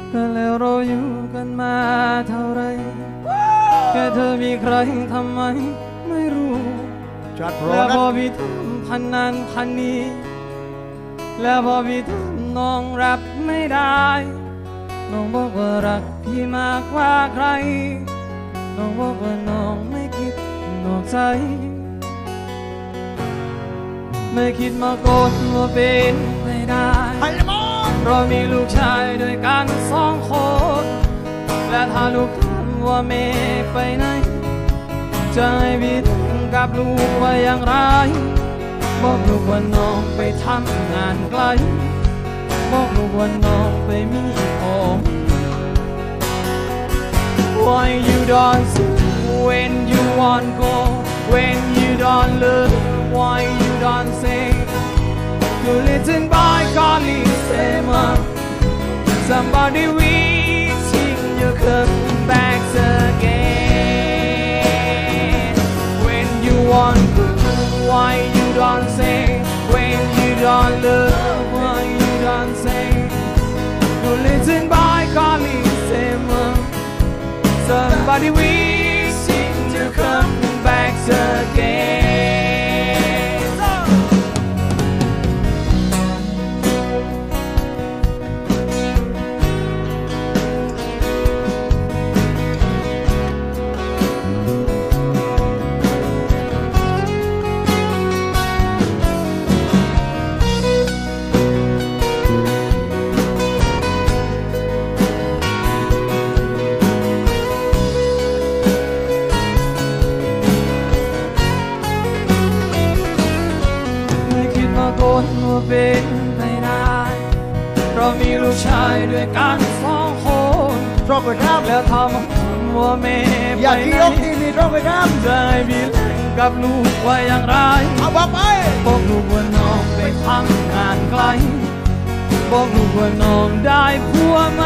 ก็แล้วเราอยู่กันมาเท่าไรแค่เธอมีใครทำไมไม่รู้แล้วพอพี่ทำพันนั้นพันนี้แล้วพอพี่ทำน้องรับไม่ได้น้องบอกว่ารักพี่มากกว่าใครน้องบอกว่าน้องไม่คิดนอกใจไม่คิดมาก่อนว่าเป็นไม่ได้เรามีลูกชายด้วยกัน2 คนและถ้าลูกถามว่าแม่ไปไหนจะให้พี่ทำกับลูกว่าอย่างไรบอกลูกว่าน้องไปทำงานไกลบอกลูกว่าน้องไปมีของ Why you don't say when you want go when you don't love Why you don't say You listen by calling Sema Somebody wishing you come back again When you want to Why you don't say When you don't love Why you don't say You listen by calling Sema Somebody wishing to come back againว่าเป็นไปได้เรามีลูกชายด้วยกัน2 คนแล้วทำว่าแม่ไปไหนจะให้พี่เล่นกับลูกว่าอย่างไรบอกลูกว่าน้องไปทำงานไกลบอกลูกว่าน้องได้ผัวไหม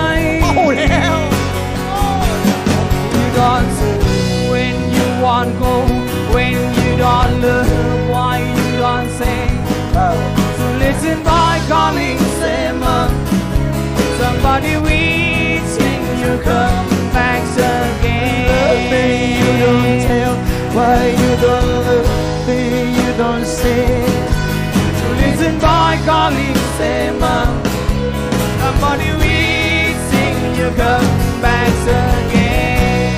You don't say when you want go when you don't love why you don't say Listen by calling Sema Somebody wishing you come back again Baby you don't tell Why you don't love Baby you don't say So listen by calling Sema Somebody wishing you come back again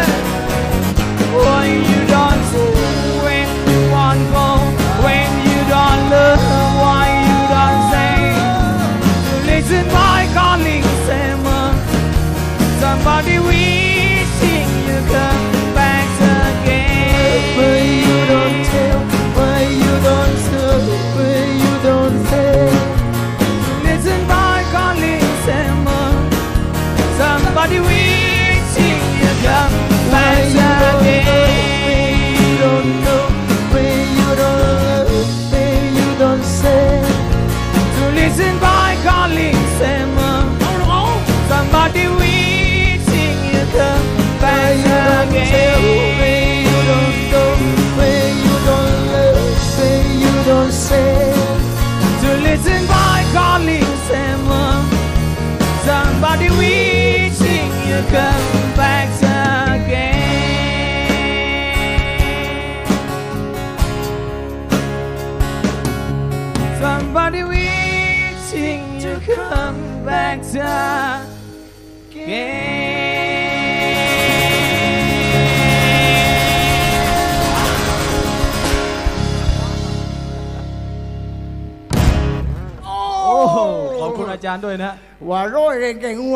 Why you don't say When you want go When you don't love Why you don't say Listen by calling Sema Somebody wishing you come back again But you don't tell Why you don't tell Why you don't say Listen by calling Sema Somebody wishing you come back again You don't know Why you don't say To listen by calling Sema Somebody wishing you come back again You don't know Where you don't love Where you don't say To listen by calling Sema Somebody wishing you come back again Somebody wishing to come back again ขอบคุณอาจารย์ด้วยนะว่าร้อยเก่ง